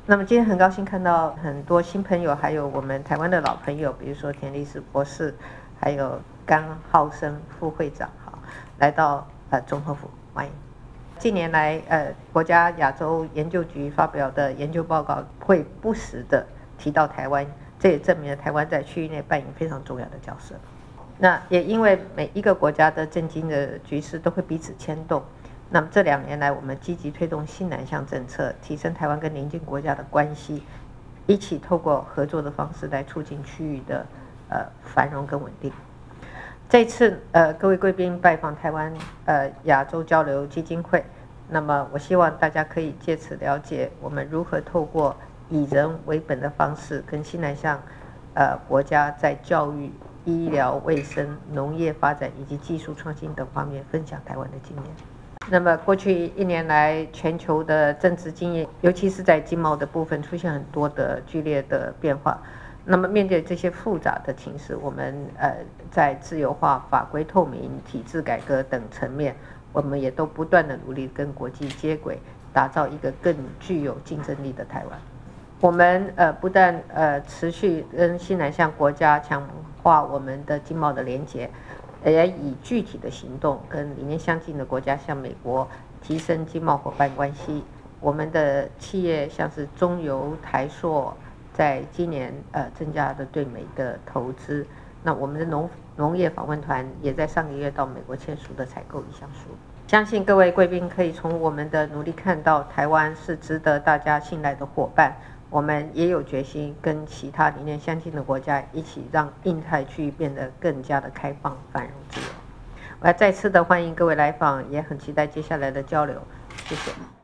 那么今天很高兴看到很多新朋友，还有我们台湾的老朋友，比如说田立时博士，还有甘浩生副会长，好，来到总统府，欢迎。近年来，国家亚洲研究局发表的研究报告会不时的提到台湾，这也证明了台湾在区域内扮演非常重要的角色。那也因为每一个国家的政经的局势都会彼此牵动。那么这2年来，我们积极推动新南向政策，提升台湾跟邻近国家的关系，一起透过合作的方式来促进区域的繁荣跟稳定。这次各位贵宾拜访台湾亚洲交流基金会，那么我希望大家可以借此了解我们如何透过以人为本的方式，跟新南向国家在教育、医疗卫生、农业发展以及技术创新等方面分享台湾的经验。那么过去1年来，全球的政治经验，尤其是在经贸的部分，出现很多的剧烈的变化。那么面对这些复杂的情势，我们在自由化、法规透明、体制改革等层面，我们也都不断的努力跟国际接轨，打造一个更具有竞争力的台湾。我们不但持续跟新南向国家强化我们的经贸的连结，也以具体的行动跟理念相近的国家，像美国提升经贸伙伴关系。我们的企业像是中油、台塑，在今年增加了对美的投资。那我们的农业访问团也在上个月到美国签署的采购意向书。相信各位贵宾可以从我们的努力看到，台湾是值得大家信赖的伙伴。我们也有决心跟其他理念相近的国家一起，让印太区域变得更加的开放、繁荣、自由。我要再次的欢迎各位来访，也很期待接下来的交流。谢谢。